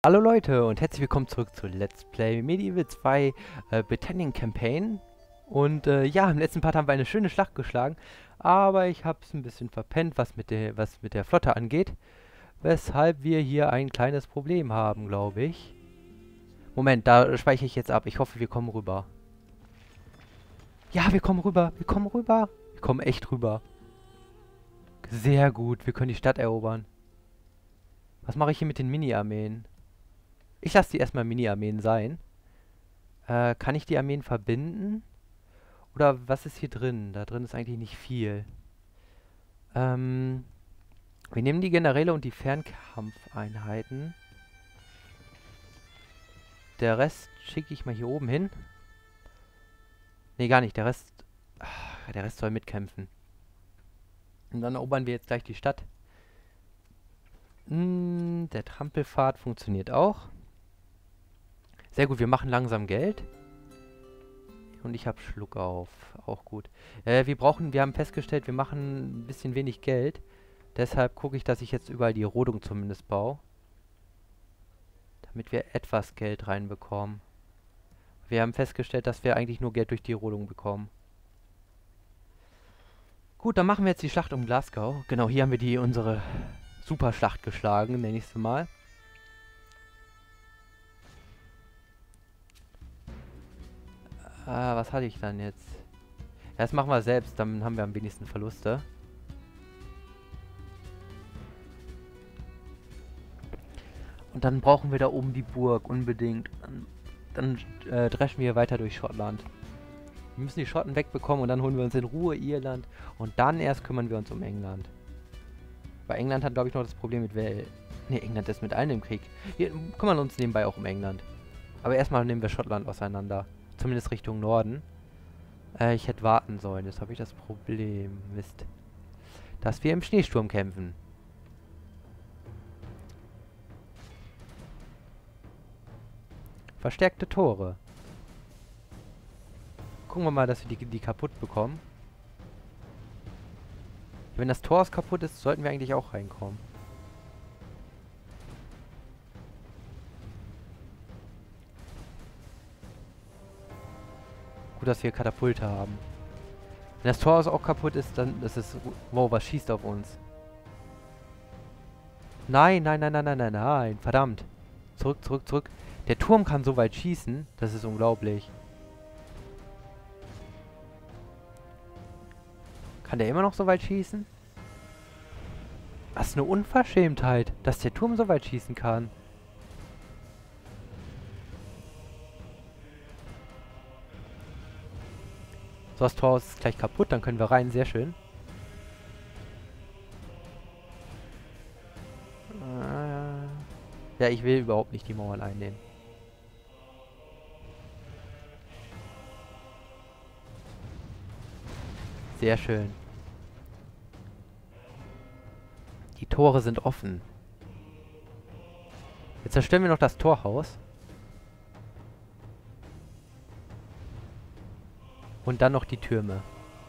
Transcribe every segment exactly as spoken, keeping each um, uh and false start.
Hallo Leute und herzlich willkommen zurück zu Let's Play Medieval zwei äh, Britannian Campaign. Und äh, ja, im letzten Part haben wir eine schöne Schlacht geschlagen, aber ich habe es ein bisschen verpennt, was mit, der, was mit der Flotte angeht. Weshalb wir hier ein kleines Problem haben, glaube ich. Moment, da speichere ich jetzt ab. Ich hoffe, wir kommen rüber. Ja, wir kommen rüber. Wir kommen rüber. Wir kommen echt rüber. Sehr gut, wir können die Stadt erobern. Was mache ich hier mit den Mini-Armeen? Ich lasse die erstmal Mini-Armeen sein. Äh, kann ich die Armeen verbinden? Oder was ist hier drin? Da drin ist eigentlich nicht viel. Ähm, wir nehmen die Generäle und die Fernkampfeinheiten. Der Rest schicke ich mal hier oben hin. Ne, gar nicht. Der Rest... Ach, der Rest soll mitkämpfen. Und dann erobern wir jetzt gleich die Stadt. Hm, der Trampelpfad funktioniert auch. Sehr gut, wir machen langsam Geld. Und ich habe Schluck auf. Auch gut. Äh, wir brauchen, wir haben festgestellt, wir machen ein bisschen wenig Geld. Deshalb gucke ich, dass ich jetzt überall die Rodung zumindest baue. Damit wir etwas Geld reinbekommen. Wir haben festgestellt, dass wir eigentlich nur Geld durch die Rodung bekommen. Gut, dann machen wir jetzt die Schlacht um Glasgow. Genau, hier haben wir die unsere Superschlacht geschlagen, nenne ich es mal. Ah, was hatte ich dann jetzt? Ja, das machen wir selbst, dann haben wir am wenigsten Verluste. Und dann brauchen wir da oben die Burg, unbedingt. Dann, dann äh, dreschen wir weiter durch Schottland. Wir müssen die Schotten wegbekommen und dann holen wir uns in Ruhe Irland. Und dann erst kümmern wir uns um England. Weil England hat, glaube ich, noch das Problem mit Wel... Ne, England ist mit allen im Krieg. Wir kümmern uns nebenbei auch um England. Aber erstmal nehmen wir Schottland auseinander. Zumindest Richtung Norden. Äh, ich hätte warten sollen. Jetzt habe ich das Problem. Mist. Dass wir im Schneesturm kämpfen. Verstärkte Tore. Gucken wir mal, dass wir die, die kaputt bekommen. Wenn das Tor kaputt ist, sollten wir eigentlich auch reinkommen. Gut, dass wir Katapulte haben. Wenn das Tor auch kaputt ist, dann ist es... Wow, was schießt auf uns? Nein, nein, nein, nein, nein, nein, nein. Verdammt. Zurück, zurück, zurück. Der Turm kann so weit schießen. Das ist unglaublich. Kann der immer noch so weit schießen? Das ist eine Unverschämtheit, dass der Turm so weit schießen kann. So, das Tor ist gleich kaputt, dann können wir rein. Sehr schön. Äh, ja, ich will überhaupt nicht die Mauern einnehmen. Sehr schön. Die Tore sind offen. Jetzt zerstören wir noch das Torhaus. Und dann noch die Türme.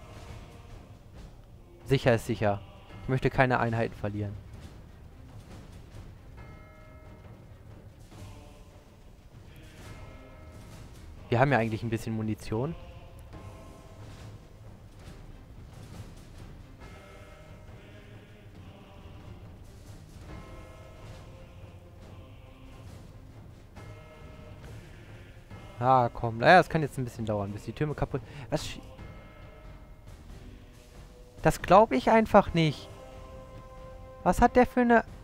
Sicher ist sicher. Ich möchte keine Einheiten verlieren. Wir haben ja eigentlich ein bisschen Munition. Ah, komm. Naja, es kann jetzt ein bisschen dauern, bis die Türme kaputt... Was? sch- Das glaube ich einfach nicht. Was hat der für eine...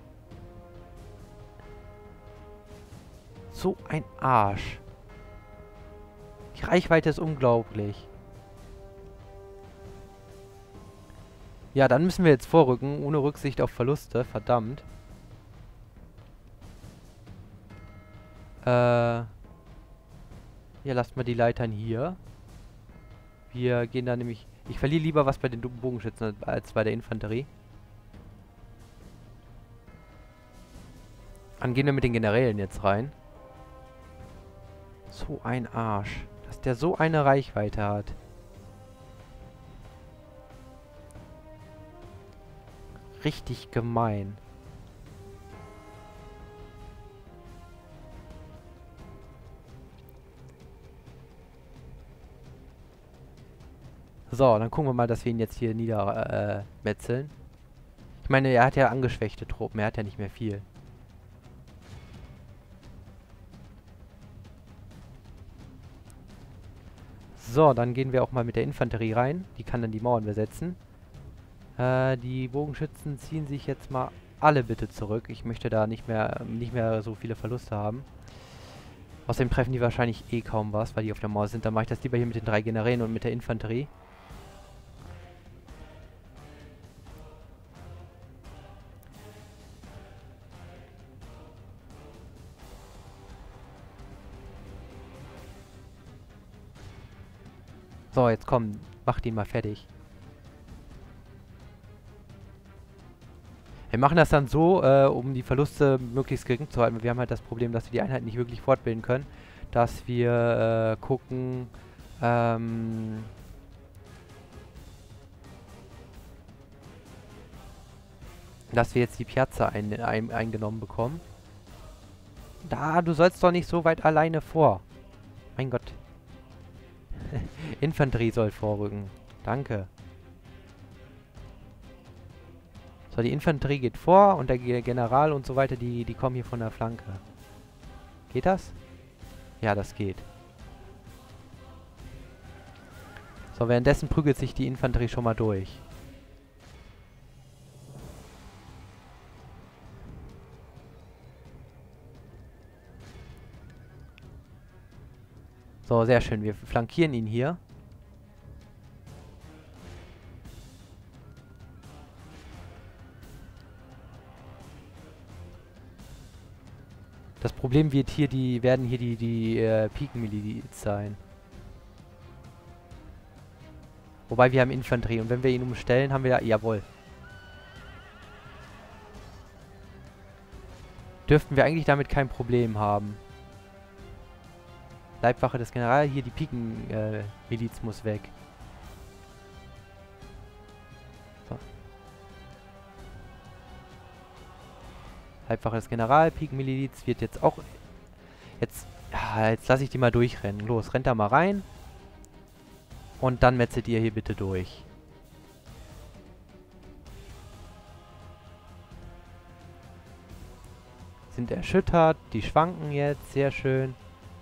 So ein Arsch. Die Reichweite ist unglaublich. Ja, dann müssen wir jetzt vorrücken, ohne Rücksicht auf Verluste. Verdammt. Äh... Ja, lasst mal die Leitern hier. Wir gehen da nämlich... Ich verliere lieber was bei den Bogenschützen als bei der Infanterie. Dann gehen wir mit den Generälen jetzt rein. So ein Arsch. Dass der so eine Reichweite hat. Richtig gemein. So, dann gucken wir mal, dass wir ihn jetzt hier niedermetzeln. Äh, metzeln. Ich meine, er hat ja angeschwächte Truppen, er hat ja nicht mehr viel. So, dann gehen wir auch mal mit der Infanterie rein. Die kann dann die Mauern besetzen. Äh, die Bogenschützen ziehen sich jetzt mal alle bitte zurück. Ich möchte da nicht mehr, nicht mehr so viele Verluste haben. Außerdem treffen die wahrscheinlich eh kaum was, weil die auf der Mauer sind. Dann mache ich das lieber hier mit den drei Generälen und mit der Infanterie. So, jetzt komm, mach den mal fertig. Wir machen das dann so, äh, um die Verluste möglichst gering zu halten. Wir haben halt das Problem, dass wir die Einheiten nicht wirklich fortbilden können. Dass wir äh, gucken, ähm... dass wir jetzt die Piazza ein, ein, eingenommen bekommen. Da, du sollst doch nicht so weit alleine vor. Mein Gott. Infanterie soll vorrücken. Danke. So, die Infanterie geht vor und der General und so weiter, die, die kommen hier von der Flanke. Geht das? Ja, das geht. So, währenddessen prügelt sich die Infanterie schon mal durch. So, sehr schön. Wir flankieren ihn hier. Das Problem wird hier die, werden hier die, die äh, Pikenmiliz sein. Wobei wir haben Infanterie und wenn wir ihn umstellen, haben wir ja... Jawohl. Dürften wir eigentlich damit kein Problem haben. Leibwache des Generals, hier die Pikenmiliz äh, muss weg. So. Leibwache des Generals, Pikenmiliz wird jetzt auch... Jetzt, ja, jetzt lasse ich die mal durchrennen. Los, rennt da mal rein. Und dann metzelt ihr hier bitte durch. Sind erschüttert, die schwanken jetzt, sehr schön.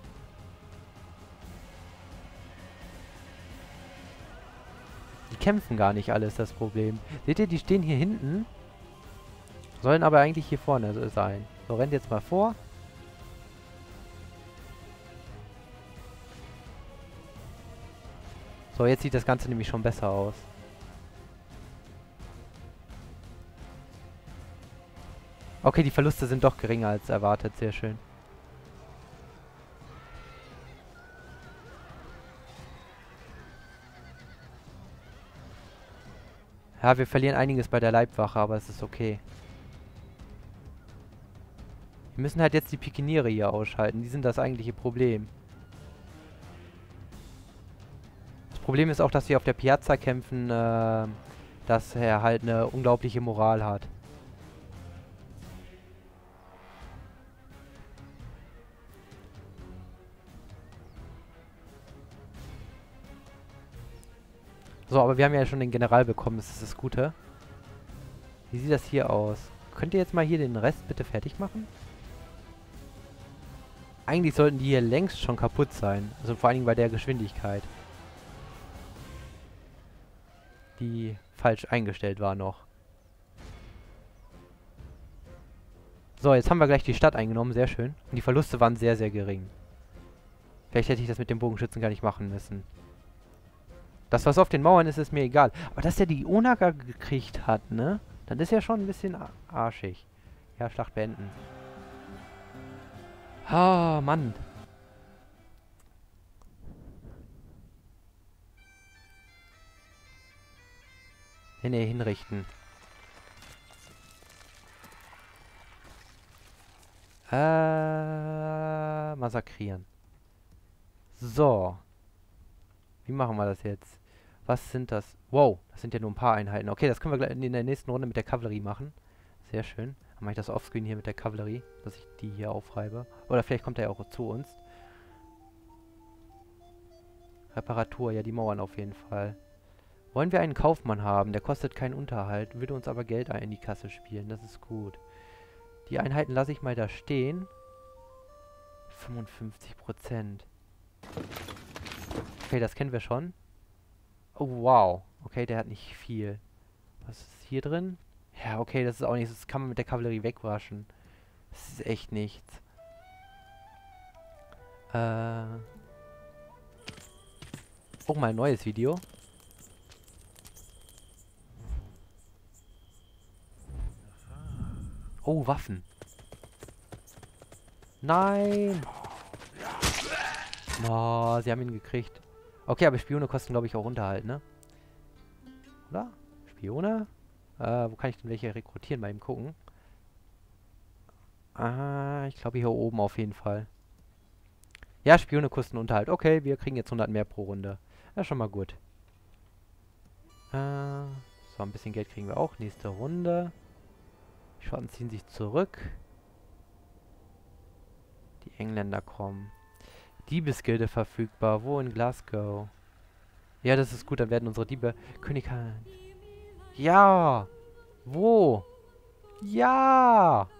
Die kämpfen gar nicht alles, das Problem. Seht ihr, die stehen hier hinten. Sollen aber eigentlich hier vorne sein. So, rennt jetzt mal vor. So, jetzt sieht das Ganze nämlich schon besser aus. Okay, die Verluste sind doch geringer als erwartet. Sehr schön. Ja, wir verlieren einiges bei der Leibwache, aber es ist okay. Wir müssen halt jetzt die Pikiniere hier ausschalten. Die sind das eigentliche Problem. Das Problem ist auch, dass wir auf der Piazza kämpfen, äh, dass er halt eine unglaubliche Moral hat. So, aber wir haben ja schon den General bekommen, das ist das Gute. Wie sieht das hier aus? Könnt ihr jetzt mal hier den Rest bitte fertig machen? Eigentlich sollten die hier längst schon kaputt sein. Also vor allen Dingen bei der Geschwindigkeit. Die falsch eingestellt war noch. So, jetzt haben wir gleich die Stadt eingenommen, sehr schön. Und die Verluste waren sehr, sehr gering. Vielleicht hätte ich das mit dem Bogenschützen gar nicht machen müssen. Das, was auf den Mauern ist, ist mir egal. Aber dass der die Onaga gekriegt hat, ne? Dann ist ja schon ein bisschen arschig. Ja, Schlacht beenden. Ah, Mann. Nee, nee, hinrichten. Äh, massakrieren. So. Wie machen wir das jetzt? Was sind das? Wow, das sind ja nur ein paar Einheiten. Okay, das können wir gleich in der nächsten Runde mit der Kavallerie machen. Sehr schön. Dann mache ich das offscreen hier mit der Kavallerie, dass ich die hier aufreibe. Oder vielleicht kommt er ja auch zu uns. Reparatur, ja, die Mauern auf jeden Fall. Wollen wir einen Kaufmann haben? Der kostet keinen Unterhalt, würde uns aber Geld in die Kasse spielen. Das ist gut. Die Einheiten lasse ich mal da stehen. fünfundfünfzig Prozent. Okay, das kennen wir schon. Oh, wow. Okay, der hat nicht viel. Was ist hier drin? Ja, okay, das ist auch nichts. Das kann man mit der Kavallerie wegwaschen. Das ist echt nichts. Äh... Oh, mal ein neues Video. Oh, Waffen. Nein! Oh, sie haben ihn gekriegt. Okay, aber Spione kosten, glaube ich, auch Unterhalt, ne? Oder? Spione? Äh, wo kann ich denn welche rekrutieren? Mal eben gucken. Ah, ich glaube hier oben auf jeden Fall. Ja, Spione kosten Unterhalt. Okay, wir kriegen jetzt hundert mehr pro Runde. Ja, schon mal gut. Äh, so, ein bisschen Geld kriegen wir auch. Nächste Runde. Die Schotten ziehen sich zurück. Die Engländer kommen. Diebesgilde verfügbar. Wo? In Glasgow. Ja, das ist gut. Dann werden unsere Diebe... König... Ja! Wo? Ja!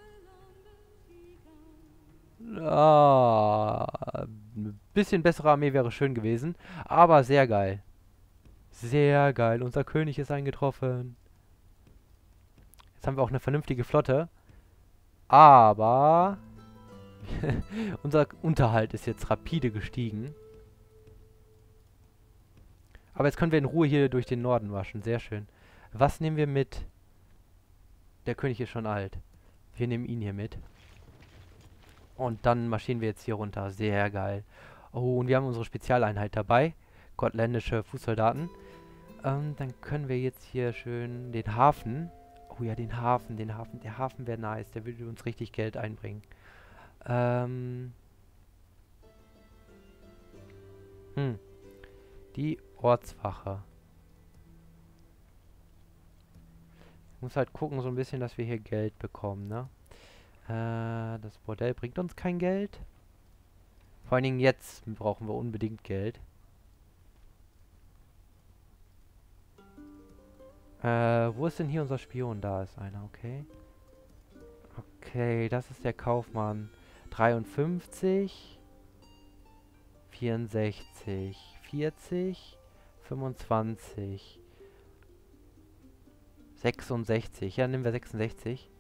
Ah, ein bisschen bessere Armee wäre schön gewesen. Aber sehr geil. Sehr geil. Unser König ist eingetroffen. Jetzt haben wir auch eine vernünftige Flotte. Aber... unser Unterhalt ist jetzt rapide gestiegen. Aber jetzt können wir in Ruhe hier durch den Norden waschen. Sehr schön. Was nehmen wir mit? Der König ist schon alt. Wir nehmen ihn hier mit. Und dann marschieren wir jetzt hier runter. Sehr geil. Oh, und wir haben unsere Spezialeinheit dabei. Gottländische Fußsoldaten. Ähm, dann können wir jetzt hier schön den Hafen... Oh ja, den Hafen, den Hafen. Der Hafen wäre nice. Der würde uns richtig Geld einbringen. Ähm... Hm. Die Ortswache. Ich muss halt gucken, so ein bisschen, dass wir hier Geld bekommen, ne? Äh, das Bordell bringt uns kein Geld. Vor allen Dingen jetzt brauchen wir unbedingt Geld. Äh, wo ist denn hier unser Spion? Da ist einer, okay. Okay, das ist der Kaufmann. dreiundfünfzig. vierundsechzig. vierzig. fünfundzwanzig. sechsundsechzig. Ja, nehmen wir sechsundsechzig.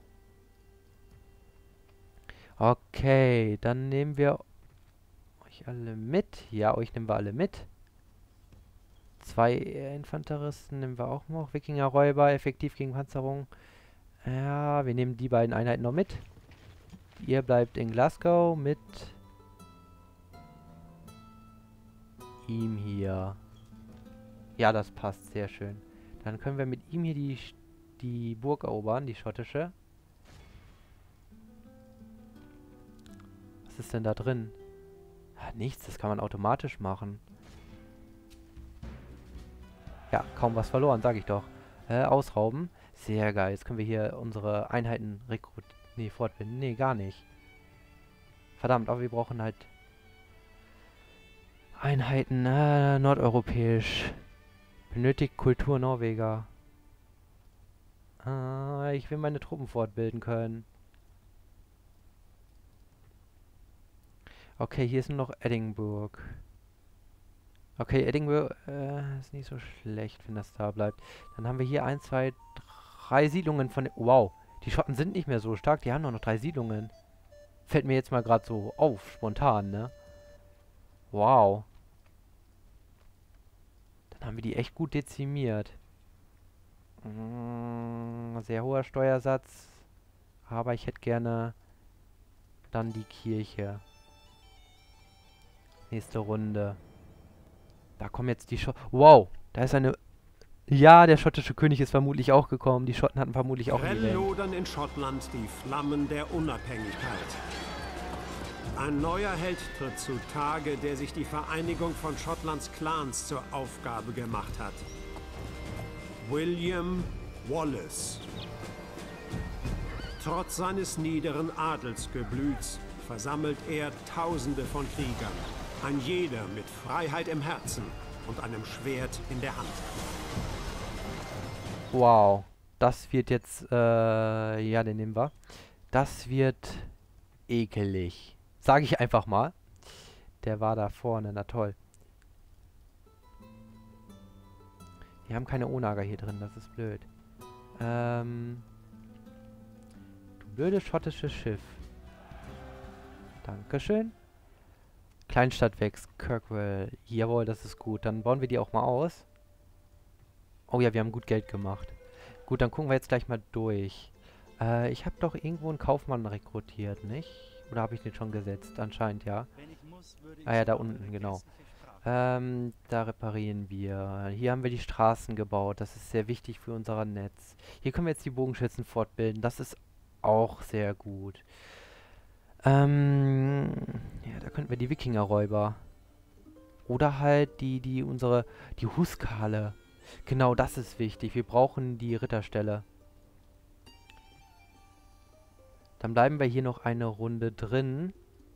Okay, dann nehmen wir euch alle mit. Ja, euch nehmen wir alle mit. Zwei Infanteristen nehmen wir auch noch. Wikingerräuber, effektiv gegen Panzerung. Ja, wir nehmen die beiden Einheiten noch mit. Ihr bleibt in Glasgow mit ihm hier. Ja, das passt sehr schön. Dann können wir mit ihm hier die, die Burg erobern, die schottische. Was ist denn da drin? Ja, nichts, das kann man automatisch machen. Ja, kaum was verloren, sag ich doch. Äh, ausrauben. Sehr geil. Jetzt können wir hier unsere Einheiten rekrutieren. Nee, fortbilden. Nee, gar nicht. Verdammt, aber wir brauchen halt Einheiten, äh, nordeuropäisch. Benötigt Kultur Norweger. Ah, ich will meine Truppen fortbilden können. Okay, hier ist nur noch Edinburgh. Okay, Edinburgh äh, ist nicht so schlecht, wenn das da bleibt. Dann haben wir hier ein, zwei, drei Siedlungen von... Wow, die Schotten sind nicht mehr so stark. Die haben nur noch drei Siedlungen. Fällt mir jetzt mal gerade so auf, spontan, ne? Wow. Dann haben wir die echt gut dezimiert. Mm, sehr hoher Steuersatz. Aber ich hätte gerne dann die Kirche. Nächste Runde. Da kommen jetzt die Schotten. Wow, da ist eine... Ja, der schottische König ist vermutlich auch gekommen. Die Schotten hatten vermutlich auch Grell lodern in Schottland die Flammen der Unabhängigkeit. Ein neuer Held tritt zutage, der sich die Vereinigung von Schottlands Clans zur Aufgabe gemacht hat. William Wallace. Trotz seines niederen Adelsgeblüts versammelt er Tausende von Kriegern. Ein jeder mit Freiheit im Herzen und einem Schwert in der Hand. Wow. Das wird jetzt, äh, ja, den nehmen wir. Das wird ekelig. Sage ich einfach mal. Der war da vorne, na toll. Wir haben keine Onager hier drin, das ist blöd. Ähm. Du blödes schottisches Schiff. Dankeschön. Kleinstadt wächst, Kirkwell. Jawohl, das ist gut. Dann bauen wir die auch mal aus. Oh ja, wir haben gut Geld gemacht. Gut, dann gucken wir jetzt gleich mal durch. Äh, ich habe doch irgendwo einen Kaufmann rekrutiert, nicht? Oder habe ich den schon gesetzt? Anscheinend, ja. Ah ja, da unten, genau. Ähm, da reparieren wir. Hier haben wir die Straßen gebaut. Das ist sehr wichtig für unser Netz. Hier können wir jetzt die Bogenschützen fortbilden. Das ist auch sehr gut. Ähm, ja, da könnten wir die Wikingerräuber. Oder halt die, die, unsere, die Huskale. Genau, das ist wichtig. Wir brauchen die Ritterstelle. Dann bleiben wir hier noch eine Runde drin.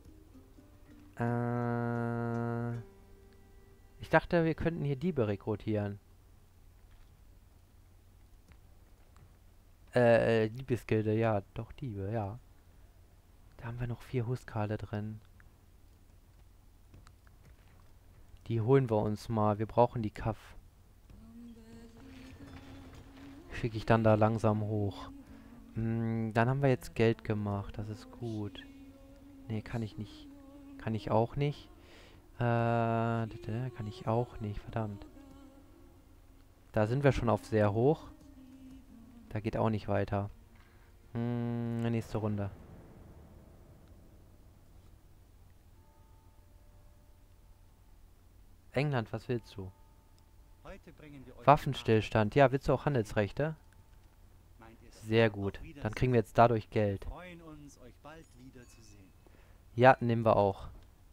Äh, ich dachte, wir könnten hier Diebe rekrutieren. Äh, Diebesgilde, ja, doch Diebe, ja. Da haben wir noch vier Huskale drin. Die holen wir uns mal. Wir brauchen die Kaff. Schicke ich dann da langsam hoch. Hm, dann haben wir jetzt Geld gemacht. Das ist gut. Nee, kann ich nicht. Kann ich auch nicht. Äh, kann ich auch nicht. Verdammt. Da sind wir schon auf sehr hoch. Da geht auch nicht weiter. Hm, nächste Runde. England, was willst du? Waffenstillstand. Ja, willst du auch Handelsrechte? Sehr gut. Dann kriegen wir jetzt dadurch Geld. Ja, nehmen wir auch.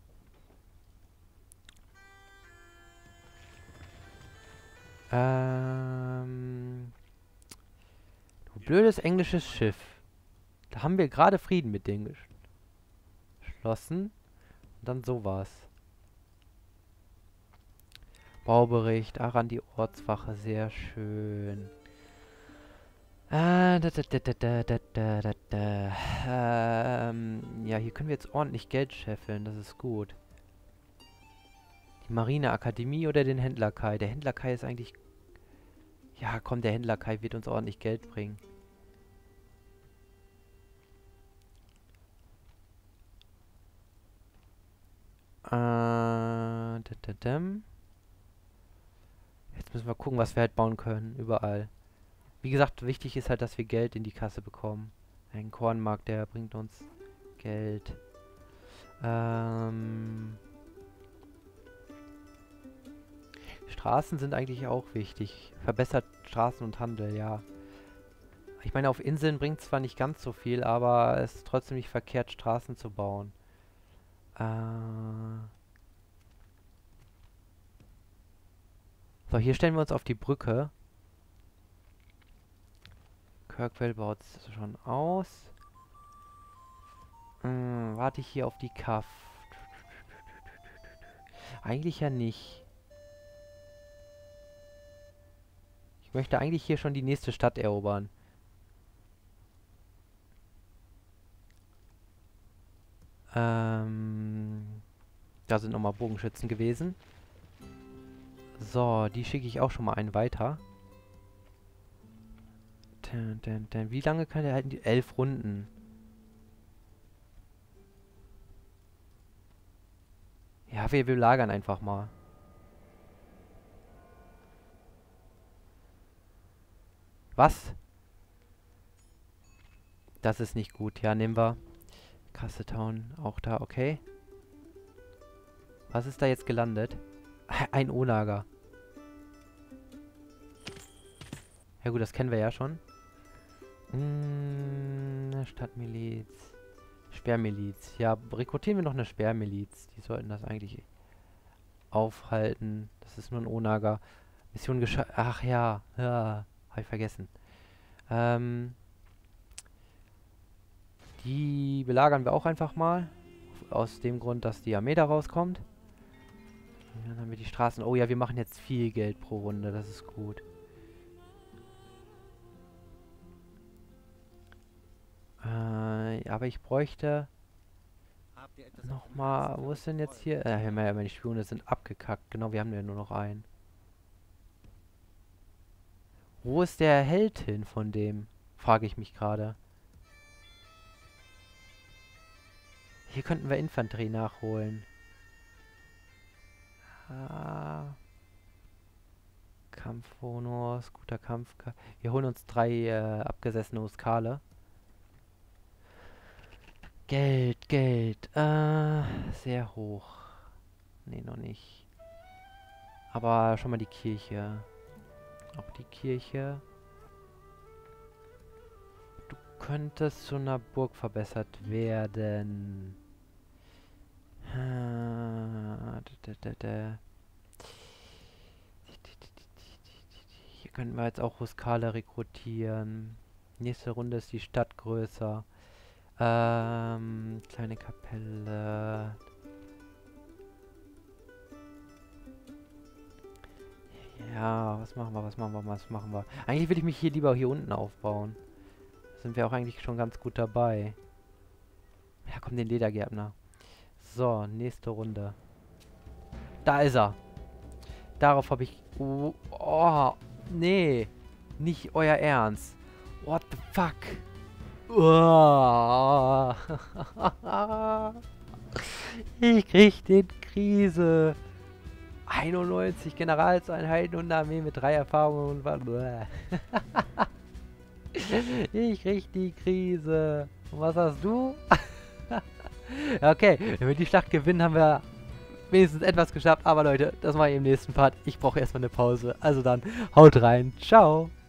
Ähm... Du blödes englisches Schiff. Da haben wir gerade Frieden mit denen geschlossen. Und dann sowas. Baubericht, Aran die Ortswache, sehr schön. Äh, da, da, da, da, da, da, da, da. Ähm, ja, hier können wir jetzt ordentlich Geld scheffeln, das ist gut. Die Marineakademie oder den Händler Kai? Der Händler Kai ist eigentlich... Ja, komm, der Händler Kai wird uns ordentlich Geld bringen. Äh, da, da, da. Jetzt müssen wir gucken, was wir halt bauen können, überall. Wie gesagt, wichtig ist halt, dass wir Geld in die Kasse bekommen. Ein Kornmarkt, der bringt uns Geld. Ähm... Straßen sind eigentlich auch wichtig. Verbessert Straßen und Handel, ja. Ich meine, auf Inseln bringt zwar nicht ganz so viel, aber es ist trotzdem nicht verkehrt, Straßen zu bauen. Äh... So, hier stellen wir uns auf die Brücke. Kirkwell baut es schon aus. Hm, warte ich hier auf die Kaff. Eigentlich ja nicht. Ich möchte eigentlich hier schon die nächste Stadt erobern. Ähm, da sind nochmal Bogenschützen gewesen. So, die schicke ich auch schon mal einen weiter. Dun, dun, dun. Wie lange kann der halten? Die elf Runden. Ja, wir, wir lagern einfach mal. Was? Das ist nicht gut. Ja, nehmen wir. Castletown auch da, okay. Was ist da jetzt gelandet? Ein O-Lager. Ja gut, das kennen wir ja schon. Hm, Stadtmiliz. Sperrmiliz. Ja, rekrutieren wir noch eine Sperrmiliz. Die sollten das eigentlich aufhalten. Das ist nur ein O-Lager. Mission geschah. Ach ja. Ja, habe ich vergessen. Ähm... Die belagern wir auch einfach mal. Aus dem Grund, dass die Armee da rauskommt. Und dann haben wir die Straßen. Oh ja, wir machen jetzt viel Geld pro Runde. Das ist gut. aber ich bräuchte nochmal, wo ist denn jetzt hier? Äh, ja, meine Spione sind abgekackt. Genau, wir haben ja nur noch einen. Wo ist der Held hin von dem? Frage ich mich gerade. Hier könnten wir Infanterie nachholen. Ah. Kampfbonus, guter Kampf. Wir holen uns drei äh, abgesessene Huskale. Geld, Geld. Äh, sehr hoch. Nee, noch nicht. Aber schon mal die Kirche. Auch die Kirche. Du könntest zu einer Burg verbessert werden. Hier könnten wir jetzt auch Huskale rekrutieren. Nächste Runde ist die Stadt größer. Ähm, kleine Kapelle. Ja, was machen wir, was machen wir, was machen wir? Eigentlich will ich mich hier lieber hier unten aufbauen. Da sind wir auch eigentlich schon ganz gut dabei. Ja, komm, den Ledergärtner. So, nächste Runde. Da ist er. Darauf habe ich... Oh, oh, nee. Nicht euer Ernst. What the fuck? Oh. Ich krieg den Krise. einundneunzig Generalseinheiten und eine Armee mit drei Erfahrungen und... Ich krieg die Krise. Und was hast du? Okay, wenn wir die Schlacht gewinnen, haben wir wenigstens etwas geschafft. Aber Leute, das mache ich im nächsten Part. Ich brauche erstmal eine Pause. Also dann, haut rein. Ciao.